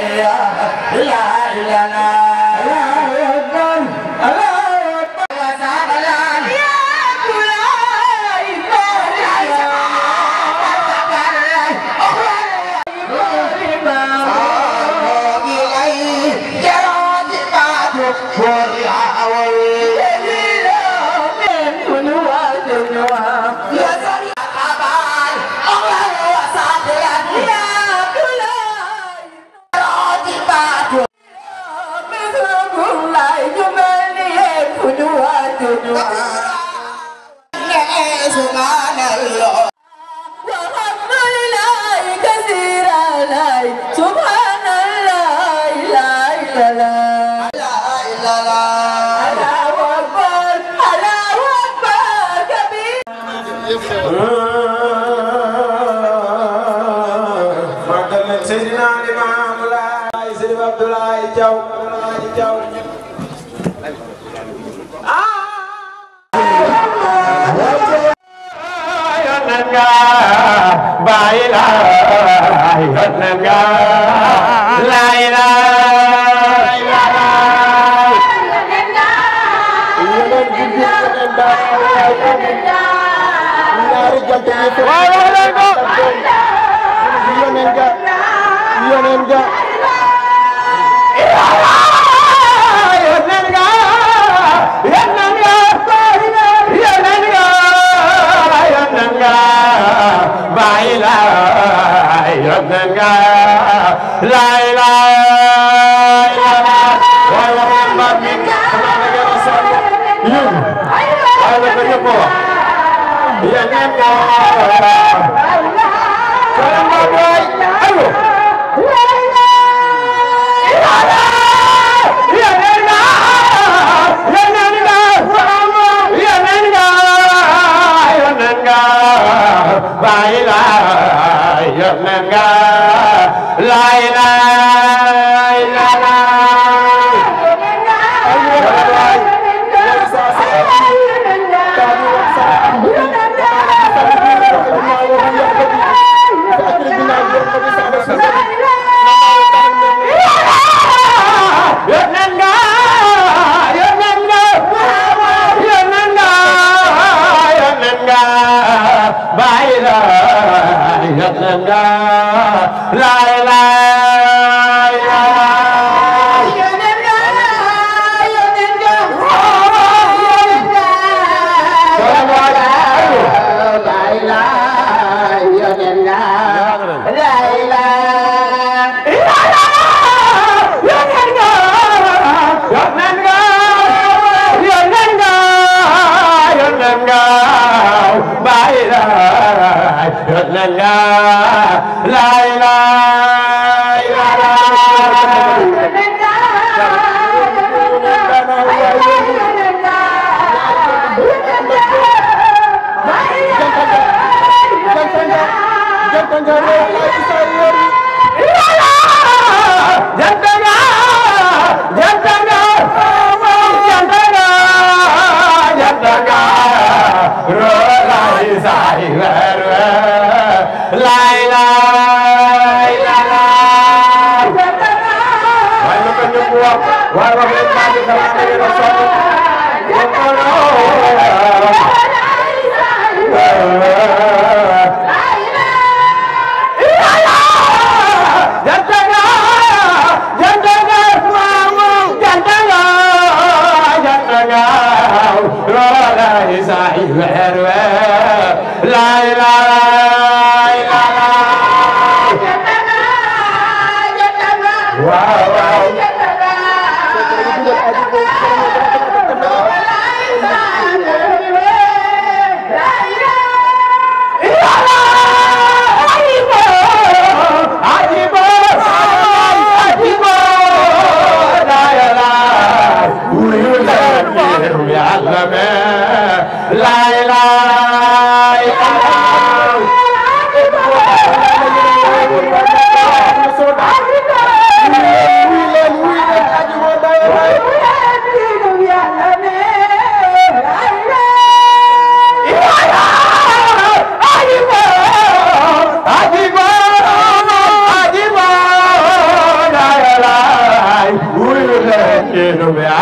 La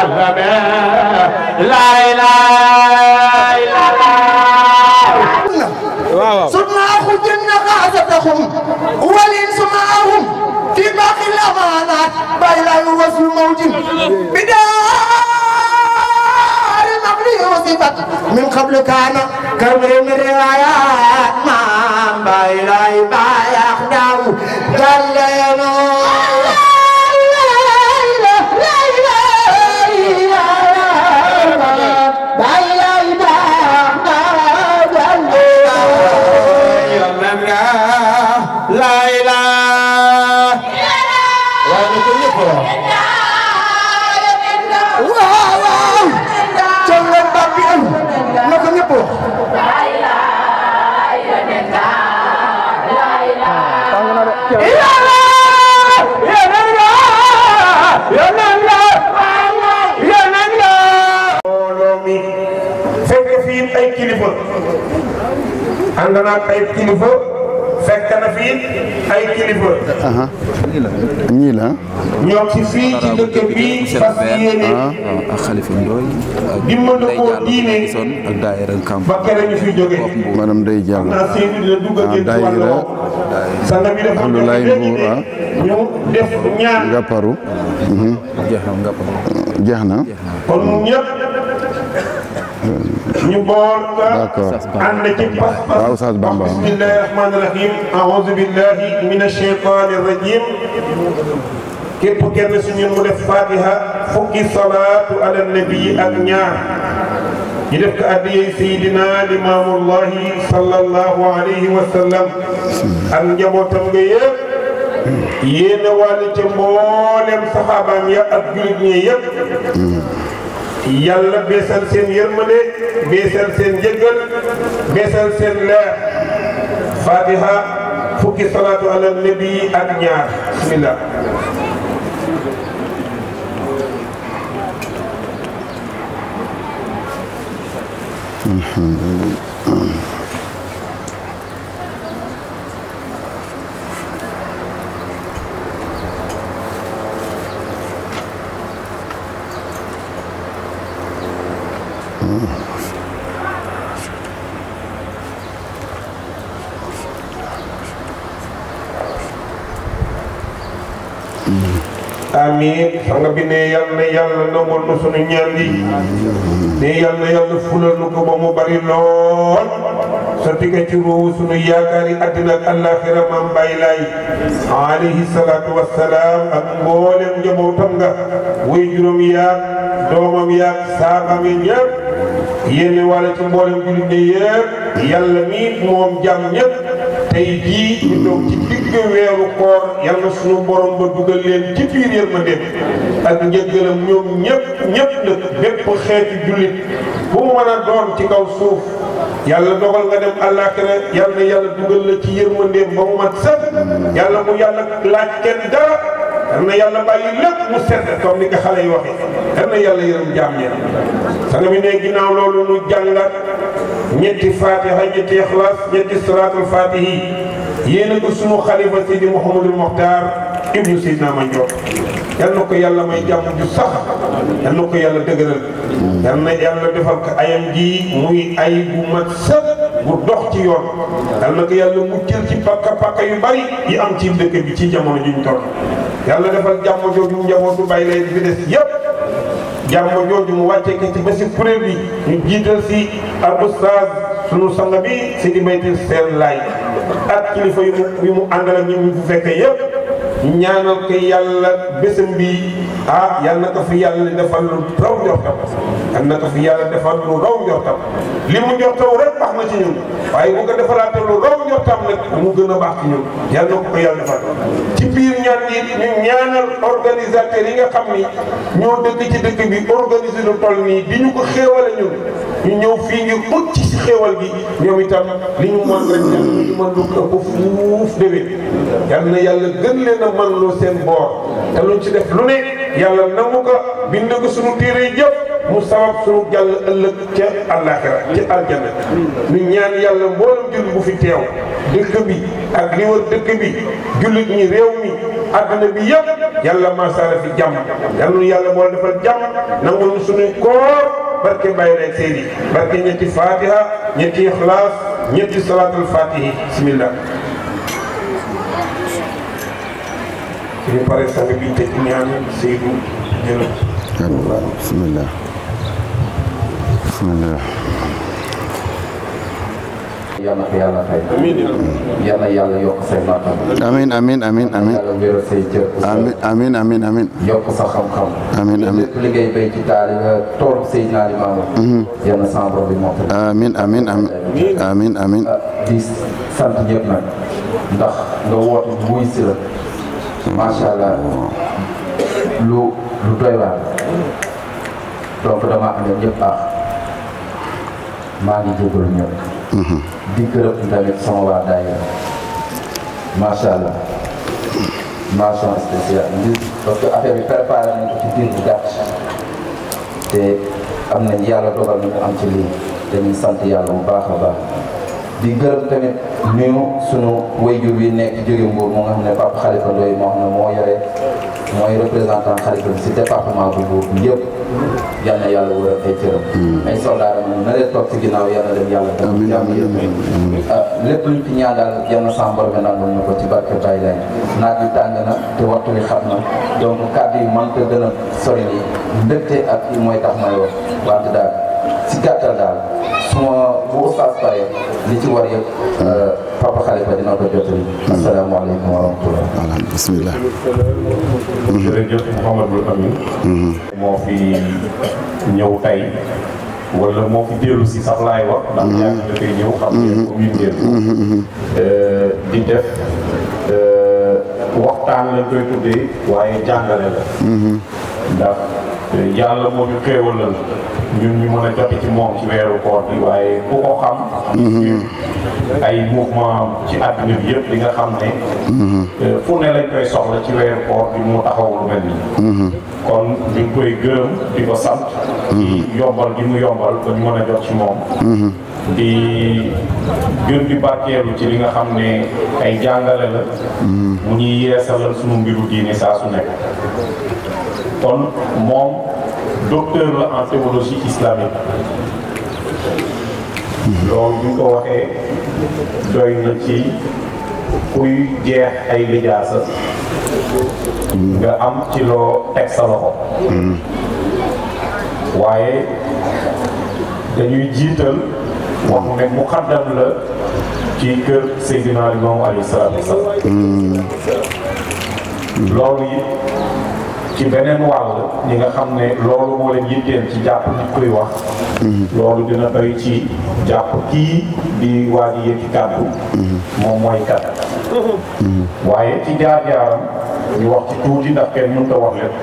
وسلم لا إله إلا الله سنة خجنا غازتهم والإنس معهم في باقي الأمانات بلا يوصل موج بدار المغرب وصفت من قبل كان كبر من الروايات ما بلا يخدم قلنا لا إله waaw jël baat bi am na ko ñëpp wax mbooloo mi fekk fii ay kilifa ànd naa ak ay kilifa fekk na fii ay kilifa. ñii la. ñoo ci fii ci dëkk bi fas yéene. ak Xalifa Ndoy. dimbali ko diine ak daayira Kamp. ba kere ñu fi jóge. madame Ndeye Diallo. daayira Abdoulaye Mbour ñu def ñaan. Ngaparu. jeex na. kon ñun ñëpp. ñu bool ka ànd ci pas-pas. waaw Oustaz Bamba. bismillahi rahmaani rahim. a'uuzu billahi mina shaytaani rajim. képp kenn suñu mu def fatiha fukki salaatu ala nabi ak ñaar. ñu def ko addiyee Seydina Limaamullahi sallallahu alayhi wa sallam. ak njabootam nga yëpp. yéen a wàll ca mboolem saxaabaam ya ak jullit ñi yëpp. yàlla beesal seen yërmande beesal seen njëggal beesal seen leer fatiha fukki salaatu ala nabi ak ñaar bismillah amiin xam nga bi ne yàlla na yàlla nangul nu sunu ñaan yi ne yàlla na yàlla fulal nu ko ba mu bari lool sotti ko ci ruuhu sunu yaakaar yi àddina ak àllaaxira maam Baay Laay alayhi salaatu wassalaam ak mboolem njabootam nga way juróom yaag doomam yaag saabam yi ñëpp yéen wala ci mboolem jullit ne yëpp yàlla mi moom jàmm ñëpp tey jii ñu toog ci digg weeru koor yàlla sunu borom ba dugal leen ci biir yërmande ak njëggalam ñoom ñëpp nag bépp xeetu jullit bu mu mën a doon ci kaw suuf yàlla dogal nga dem àllaaxira yàlla na yàlla dugal la ci yërmandeem ba mu mat set yàlla mu yàlla laaj kenn dara yàlla na yàlla bàyyi lépp mu set comme ni ko xale yi waxee yàlla na yàlla yërëm jaam ñi sanga mi ne ginnaaw loolu nu jàngat ñetti fatiha ñetti ixlaas ñetti salaatul fatihi yéena ko sunu xalifa Seydi Mouhamadul Mokhtar ibnu Seydina Mandione yal na ko yàlla may jàmm ju sax yal na ko yàlla dëgëral yal na yàlla defal ko ayam ji muy ay bu mat sax bu dox ci yoon yal na ko yàlla muccal ci pakka yu bari yi am ci dëkk bi ci jamono ji ñu toll yàlla defal jàmm jooju njabootu Baay Laay bi des yépp jàmm jooju mu wàccee ko ci ba si kuréel bi ñu jiital si al ustaaz sunu sang bi Seydi Baytil Seen Laay ak kilifa yu mu àndal ak ñu fu fekkee yëpp ñaanal ko yàlla bésam bi yal na ko fi yàlla defal lu raw njortam yal na ko fi yàlla defal lu raw njortam li mu njortaw rek baax na ci ñun waaye bu ko defalaate lu raw njortam nag mu gën a baax ci ñun yal na ko yàlla defal ci biir ñaan yi ñu ñaanal organisateurs yi nga xam ni ñoo dëkk ci dëkk bi organiser lu toll nii di ñu ko xéewale ñun ñu ñëw fii ngir ut ci si xéewal gi ñoom itam li ñu mën rek ñu mën lu ëpp fuuf déwén yal na yàlla gën leen a mën loo seen boor te luñ ci def lu ne yàlla nangu ko bind ko sunu téere jëpp mu sabab sunu jàll ëllëg ca àllaaxira ca aljanna ñu ñaan yàlla mboolem jullit bu fi teew dëkk bi ak li wër dëkk bi jullit ñi réew mi àdduna bi yëpp yàlla maasala fi jàmm yàlla nu yàlla moo defal jàmm nangul nu suñu koor barke bàyyi rek seydi barke ñetti fatiha ñetti ixlaas ñetti salaatul fatihi bismillah ñu pare sang bi tëj ñaan Seydou jël bismillah bismillah yal na ko yàlla fay. yal na yàlla yokk say maatam. amiin amiin amiin amiin. yàlla wéral say cër. amiin amiin amiin. yokk sa xam-xam. amiin amiin lépp liggéey bay ci taal toolu Seydina Limaamu. yal na sama borom bi moo ko. amiin amiin amiin amiin amiin. di sant ñëpp nag ndax nga woote wuy si la macha allah lu doy waar donc dama am ñëpp baax maa ngi jégalu ñëpp. di gërëm tamit sama waa daayira macha allah mention spéciale parce que affaire bi préparé nañ ko ci biir bu gàtt te am nañ yàlla dogal na mu am ci lii dañuy sant yàlla bu baax a baax di gërëm tamit nuyu sunu wayjur bi nekk jóge Mbour moo nga xam ne Papa Khalifa Ndoye moo xam ne mooy représentant Khalifa bi si département bu Mbour bi yëpp yal na yàlla wëral ay cëram ay soldaaram na leen toog si ginnaaw yal na leen yàlla def jàmm lépp luñ fi ñaan daal yal na sàmbar bi nangul na ko ci barke Baye Laye naaj bi tàng na te waxtu bi xam na donc kàddu yi man ko gën a sori nii mbégte ak yi mooy tax may wax wante daal si gàttal daal suma bu ustaas pare li ci war yëpp Papa Khalifa dina ko jottali asalaamaaleykum wa rahmatullah bismillah jërëjëf Mouhamadul Amin moo fi ñëw tey wala moo fi dellu si sax laay wax ndax yaa ngi dafay ñëw xam ngeen ko miin ngeen di def waxtaan lañ koy tuddee waaye jàngale la ndax yàlla moo ñu xéewalal ñun ñu mën a jote ci moom ci weeru koor bi waaye ku ko xam ay mouvement ci àdduna bi yëpp di nga xam ne fu ne lañ koy soxla ci weeru koor bi mu taxaw lu mel nii kon ñu ngi koy gërëm di ko sant di yombal gi mu yombal ba ñu mën a jot ci moom di gën di barkeelu ci li nga xam ne ay jàngale la mu ñuy yeesalal sunu mbiru diine saa su nekk kon moom docteur la en théologie islamique loolu bu ñu ko waxee doy na ci kuy jeex ay lijaasa nga am ci loo teg sa loxo waaye dañuy jiital wax ne muqaddam la ci kër Seydina Limaamu alayhi salaatu wa salaam loolu it ci beneen wàll ñi nga xam ne loolu moo leen yitteel ci jàpp nit kuy wax loolu dina doy ci jàpp kii di waa ji yëkki kàddu moom mooy kat waaye ci jaar-jaaram ñu wax ci tuuti ndax kenn mënut a wax lépp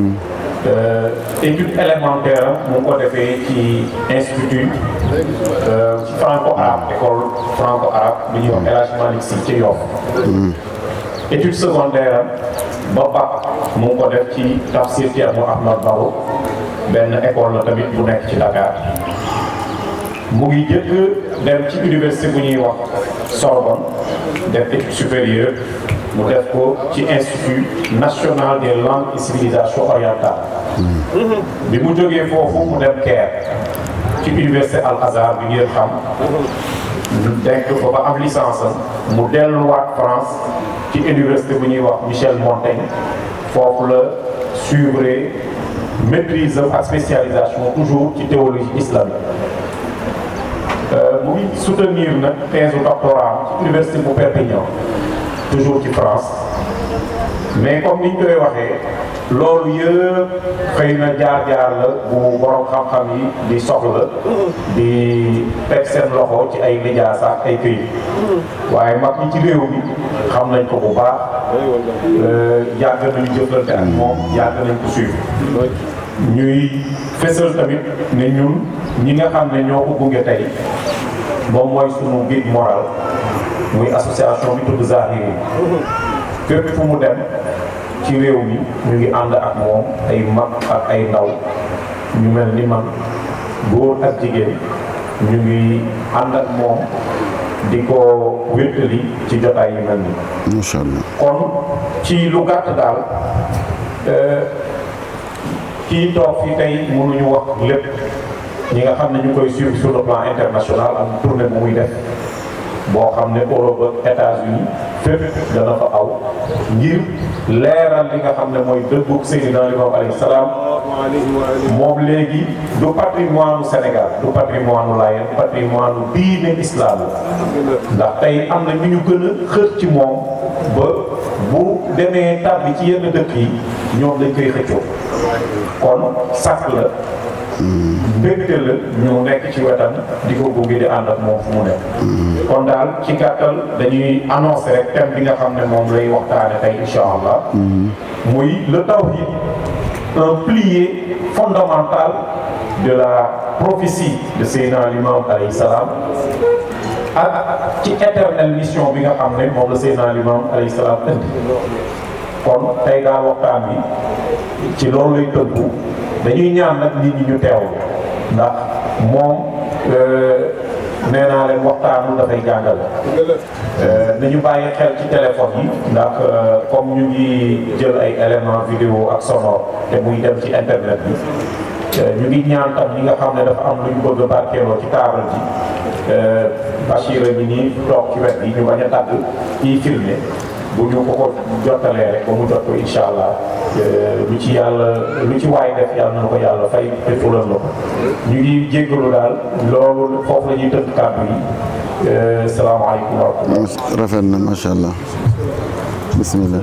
étude élémentaire am mu ngi ko defee ci institut ci franco-arabe école franco-arabe bi ñuy wax El Hadj Malick Sy ci Yoff étude secondaire am ba bac mu ngi ko def ci Tafsir Thierno Ahmad Baro benn école la tamit bu nekk ci Dakar mu ngi jëkk dem ci université bu ñuy wax Sorbonne def étude supérieure mu def ko ci institut national des langues et civilisations orientales bi mu jógee foofu mu dem Caire ci université Al Azhar bi ngeen xam denk fa ba am licence am mu delluwaat France ci université bu ñuy wax Michel Montaigne foofu la suivre maîtrise ak spécialisation toujours ci théologie islamique mu ngi soutenir nag thèse doctorat ci université bu Perpignan toujours ci France mais comme niñ koy waxee loolu yëpp xëy na jaar-jaar la bu borom xam-xam yi di soxla di teg seen loxo ci ay lijaasa ak ay këyit waaye mag ñi ci réew mi xam nañ ko bu baax yàgg nañu jëflante ak moom yàgg nañ ko suivre ñuy fesal tamit ne ñun ñi nga xam ne ñoo ko gunge tey moom mooy sunu guide moral muy association bi tudd Zahiri fépp fu mu dem ci réew mi ñu ngi ànd ak moom ay mag ak ay ndaw ñu mel ni man góor ak jigéen ñu ngi ànd ak moom di ko wéttali ci jotaay yi mel nii. macha allah. kon ci lu gàtt daal kii toog fii tey mënuñu wax lépp ñi nga xam ne ñu koy suivre sur le plan international am tournée bu muy def boo xam ne Europe ak États-Unis fépp dana fa aw ngir leeral li nga xam ne mooy dëggug Seydina Limaamu alayhi salaam moom léegi du patrimoine Sénégal du patrimoine Laayeen patrimoine diine islam ndax tey am na ñu ñu gën a xër ci moom ba bu demee tàbbi ci yenn dëkk yi ñoom dañ koy xëccoo kon sàkk la mbégte la ñu nekk ci wetam di ko gunge di ànd ak moom fu mu nekk kon daal ci gàttal dañuy annoncé rek thème bi nga xam ne moom lay waxtaane tey incha allah muy le tawhid, un pilier fondamental de la prophétie de Seydina Limaamu alayhi salaam ak ci éternelle mission bi nga xam ne moom la Seydina Limaamu alayhi salaam indi kon tey daal waxtaan bi ci loolu lay tënku dañuy ñaan nag nit ñi ñu teewlu ndax moom nee naa leen waxtaanu dafay jàngale nañu bàyyi xel ci téléphone yi ndax comme ñu ngi jël ay éléments vidéo ak sonore te muy dem ci internet bi ñu ngi ñaan tam ñi nga xam ne dafa am lu ñu bëgg a barkeeloo ci taabal ji Bachira ñi nii toog ci wet bi ñu bañ a tàgg kii filmé bu ñu ko jottalee rek ba mu jot ko incha allah lu ci yàlla lu ci waay def yàlla na ko yàlla fay te fulal la ko ñu ngi jéggalu daal loolu foofu la ñuy tënk kàddu yi salaamaaleykum wa rahmatulah. rafet na macha allah bismillah.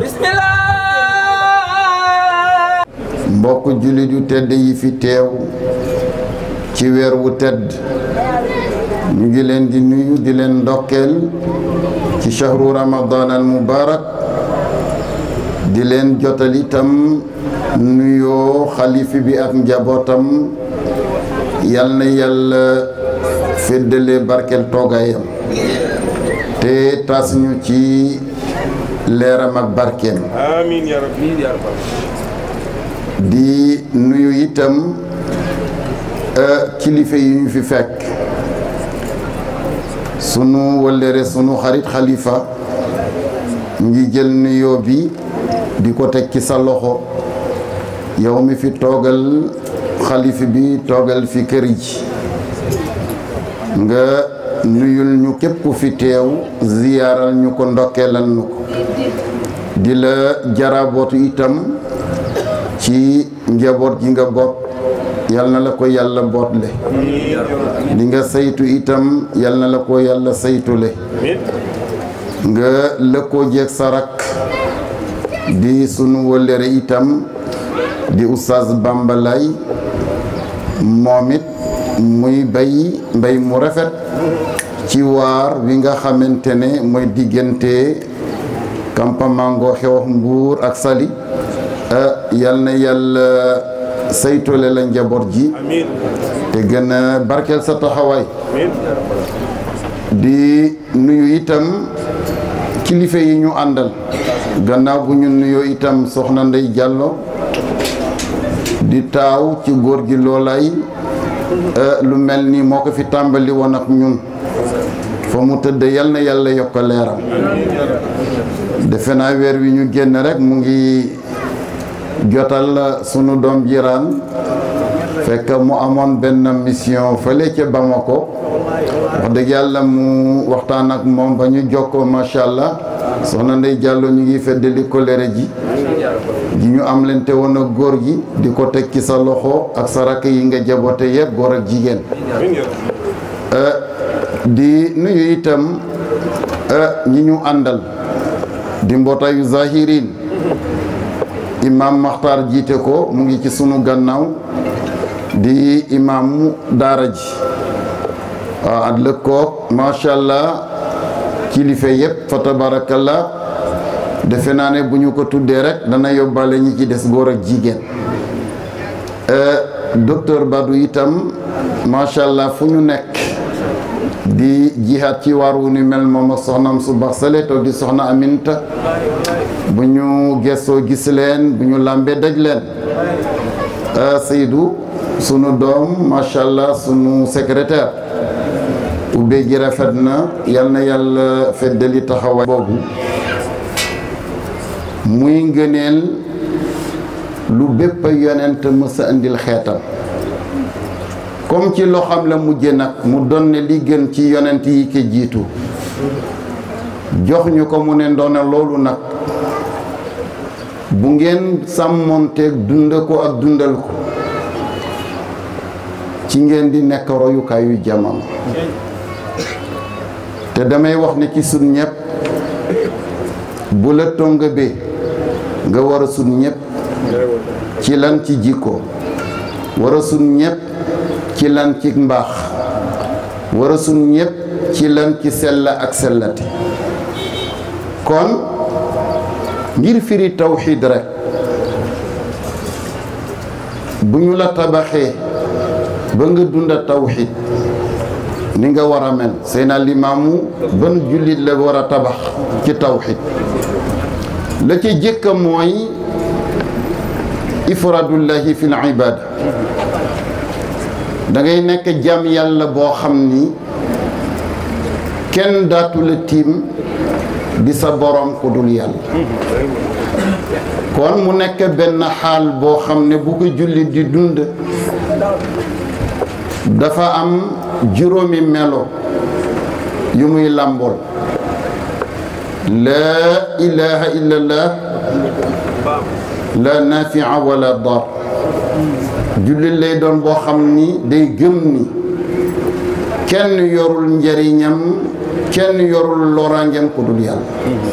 mbokk jullit yu tedd yi fi teew ci weer wu tedd ñu ngi leen di nuyu di leen ndokkeel ci shahru ramadan al mubarak di leen jotal itam nuyoo xalifi bi ak njabootam yal na yàlla féddale barkel toogaayam te tas ñu ci leeram ak barkeem amiin yaa rabbi. di nuyu itam kilifa yi ñu fi fekk sunu wëllëre sunu xarit xalifa ngi jël nuyoo bi di ko teg ci sa loxo yow mi fi toogal xalifa bi toogal fi kër ji nga nuyul ñu képp ku fi teew ziyaaral ñu ko ndokkeelal ñu ko di la jarabootu itam ci njaboot gi nga boot yal na la ko yàlla bootle li nga saytu itam yal na la ko yàlla saytule nga lëkkoo jeeg sa rakk di sunu wëllëre itam di oustaz Bamba Laye moom it muy mbay mu rafet ci waar wi nga xamante ne mooy diggante campement xew Mbuur ak Saly yal na yàlla saytole la njaboot ji te gën a barkeel sa taxawaay di nuyu itam kilifa yi ñu àndal gannaaw bu ñu nuyoo itam soxna Ndey Jàllo di taaw ci góor gi loolaay lu mel ni moo ko fi tàmbali woon ak ñun fa mu tëdd yal na yàlla yokk leeram defe naa weer wi ñu génn rek mu ngi jotal sunu doom jiraan fekk mu amoon benn mission fële ca Bamako wax dëgg yàlla mu waxtaan ak moom ba ñu jokkoo macha allah soxna Ndey Jàllo ñu ngi feddali kolere ji ñu am leen te woon ak góor gi di ko teg ci sa loxo ak sa rakk yi nga jaboote yëpp góor ak jigéen di nuyu itam ñi ñu àndal di mbootaayu zahirin imam Maxtaar jiite ko mu ngi ci sunu gannaaw di imaamu daara ji waaw at lëkkoog macha allah kilifa yëpp fa tabarakallah defe naa ne bu ñu ko tuddee rek dana yóbbaale ñi ci des góor ak jigéen docteur Badou itam macha allah fu ñu nekk di jihaat ci waar wu ni mel moom ak soxnaam su baax sale to di soxna Aminta bu ñu gestoo gis leen bu ñu làmbee daj leen Seydou sunu doom macha allah sunu secrétaire ubbee ji rafet na yal na yàlla feddali taxawaay boobu muy ngëneel lu bépp yonent mës a indil xeetam comme ci loxam la mujje nag mu doon ne li gën ci yonent yi ko jiitu jox ñu ko mu ne ndoona loolu nag bu ngeen sàmmonteeg dund ko ak dundal ko ci ngeen di nekk royukaayu jamono te damay wax ne ci sun ñëpp bu la tonga be nga war a sun ñëpp ci lan ci jikko war a sun ñëpp ci lan ci mbaax war a sun ñëpp ci lan ci sell ak sellati kon ngir firi tawxiid rek bu ñu la tabaxee ba nga dunda tawxiid ni nga war a mel Seydina Limaamu ban jullit la war a tabax ci tawxiid la ci jëkk mooy ifraadullahi fil ibaada da ngay nekk jàmm yàlla boo xam ni kenn daatu la tiim di sa borom ku dul yàlla kon mu nekk benn xaal boo xam ne bu ko jullit di dund dafa am juróomi melo yu muy làmbool laa ilaha illallah la nafia wala dar jullit lay doon boo xam ni day gëm ni kenn yorul njariñam kenn yorul loraangeem ku dul yàlla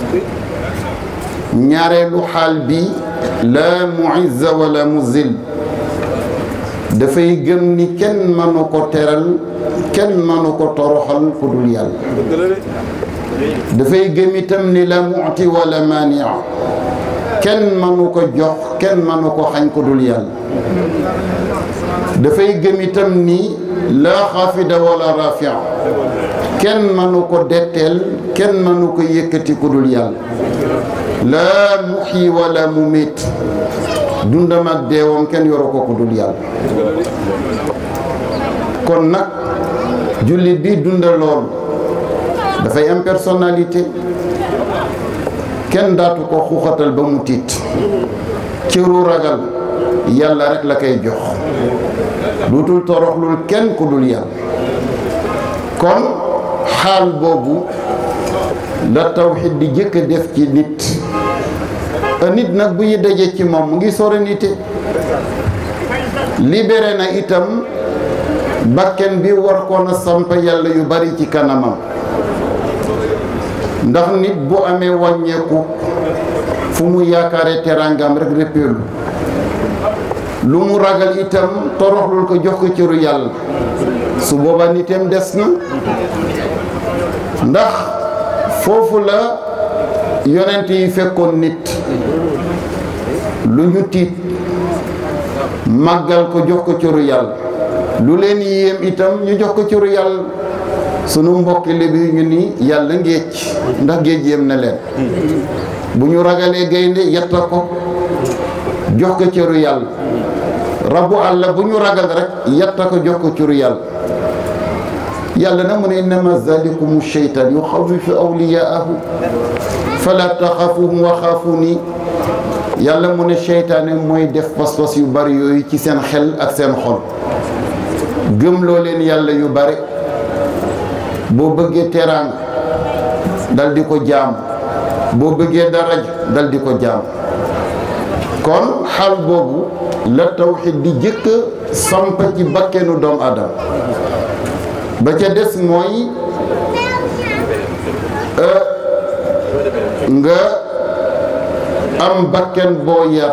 ñaareelu xaal bi la muizza wala muzil dafay gëm ni kenn mënu ko teral kenn mënu ko toroxal ku dul yàlla dafay gëm itam ni la mu'ti wala mania kenn mënu ko jox kenn mënu ko xañ ku dul yàlla dafay gëm itam ni la xaafida wala rafia kenn mënu ko detteel kenn mënu ko yëkkati ku dul yàlla la muxyi wala mumit dundam ak deewam kenn yoru ko ku dul yàlla kon nag jullit bi dunda loolu dafay am personnalité kenn daatu ko xuuxatal ba mu tiit cëru ragal yàlla rek la koy jox duutul toroxlul kenn ku dul yàlla kon xaal boobu la tawxiid di jëkk a def ci nit nit nag bu ñu dajee ci moom mu ngi sérénité libéré na itam bakken bi war koon a samp yàlla yu bari ci kanamam ndax nit bu amee wàññeeku fu mu yaakaare teraangam rek réppeelu lu mu ragal itam toroxlul ko jox ko cëru yàlla su booba nitam des na ndax foofu la yonent yi fekkoon nit lu ñu tiit màggal ko jox ko cëru yàlla lu leen yéem itam ñu jox ko cëru yàlla sunu mbokki lébi ñu ni yàlla ngéej ndax géej yéem na leen bu ñu ragalee gaynde yetta ko jox ko cëru yàlla rabu àll bu ñu ragal rek yetta ko jox ko cëru yàlla yàlla na mu ne innama zalikum sheytaan yuxawifu awliyaahu fala taxafuhum wa xaafuni yàlla mu ne seytaane mooy def pas-pas yu bari yooyu ci seen xel ak seen xol gëmloo leen yàlla yu bari boo bëggee teraanga dal di ko jaam boo bëggee daraj dal di ko jaam kon xaal boobu la tawxiid di jëkk samp ci bakkenu doomu aadama ba ca des mooy nga am bakken boo yar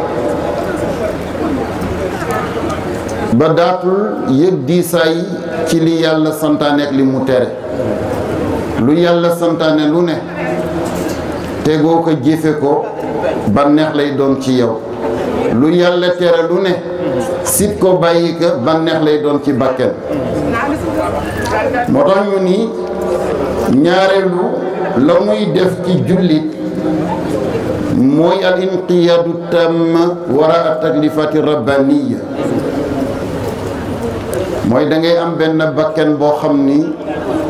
ba daatul yëg diisaay ci li yàlla santaane ak li mu tere lu yàlla santaane lu ne tegoo ko jëfe ko bànneex lay doon ci yow lu yàlla tere lu ne sit ko bàyyi ko bànneex lay doon ci bakken moo tax ñu ni ñaareelu la muy def ci jullit mooy al inqiyaadu tam wara taklifati rabbaniya mooy da ngay am benn bakken boo xam ni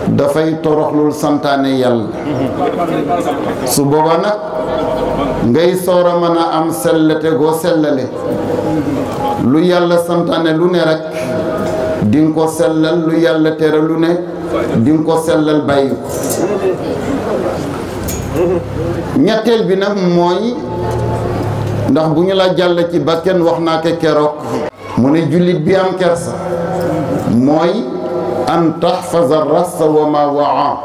dafay toroxlul santaane yàlla su booba nag ngay soor a mën a am sellate goo sellale lu yàlla santaane lu ne rek di nga ko sellal lu yàlla tere lu ne di nga ko sellal bàyyi ko ñetteel bi nag mooy ndax bu ñu la jàll ci bakken wax naa ko keroog mu ne jullit bi am kersa mooy an tahfaza rasa wa ma waa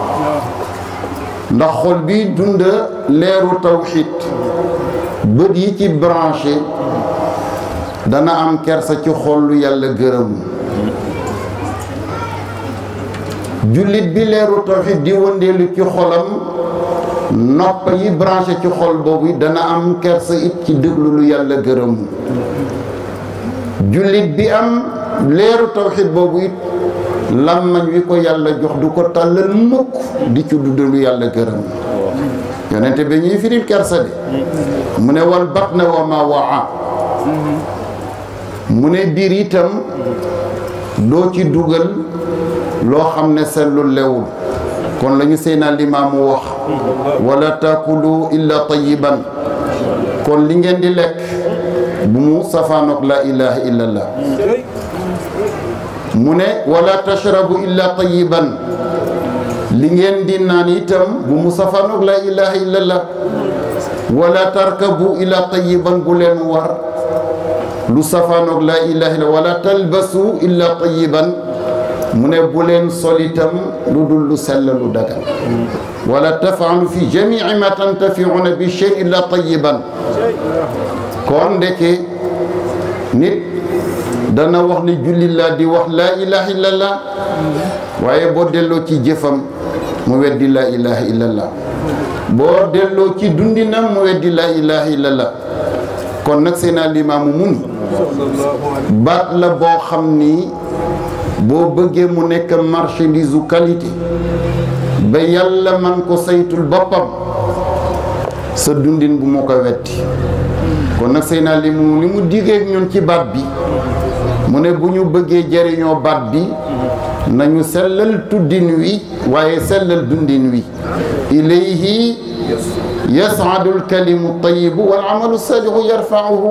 ndax xol bi dund leeru tawxid bët yi ci branché dana am kersa ci xol lu yàlla gërëm jullit bi leeru tawxid di wëndeelu ci xolam nopp yi branché ci xol boobu dana am kersa it ci déglu lu yàlla gërëm jullit bi am leeru tawxid boobu it làmmañ wi ko yàlla jox du ko tàllal mukk di ci dudd lu yàlla gërëm yonente bi ñuy firil kersa de mu ne wal batna wa ma waa mu ne biir itam doo ci dugal loo xam ne sellul lewul kon la ñu Seydina Limaamu wax wala taakulu illa tayiban kon li ngeen di lekk bu mu safaanoog la ilaha illallah mu ne wala tashrabu illa tayiban li ngeen di naan itam bu mu safaanoog la ilaha illallah wala tarkabu illa tayiban bu leen war lu safaanoog la ilaha illallah wala talbasu illa tayiban mu ne bu leen sol itam lu dul lu sell lu dagan wala tafaalu fi jamii ma tantafiuna bi shay illa tayiban kon ndeke nit dana wax ni jullit laa di wax laa ilaha illallah waaye boo delloo ci jëfam mu weddi laa ilaha illallah boo delloo ci dundinam mu weddi laa ilaha illallah kon nag Seydina Limaamu mu ni baat la boo xam ni boo bëggee mu nekk marchandise u qualité ba yàlla man ko saytul boppam sa dundin bu mu ko wetti kon nag Seydina Limaamu li mu diggee ñun ci baat bi mu ne bu ñu bëggee jëriñoo baat bi nañu sellal tuddin wi waaye sellal dundin wi ilayhi yas'adu al-kalimu tayyibu wal amalu salihu yarfa'uhu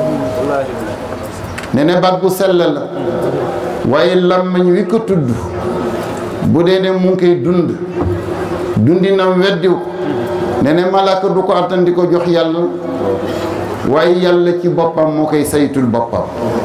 ne ne baat bu sell la waaye làmmiñ wi ko tudd bu dee ne mu ngi koy dundinam weddiw ne ne malaaka du ko attan di ko jox yàlla waaye yàlla ci boppam moo koy saytul boppam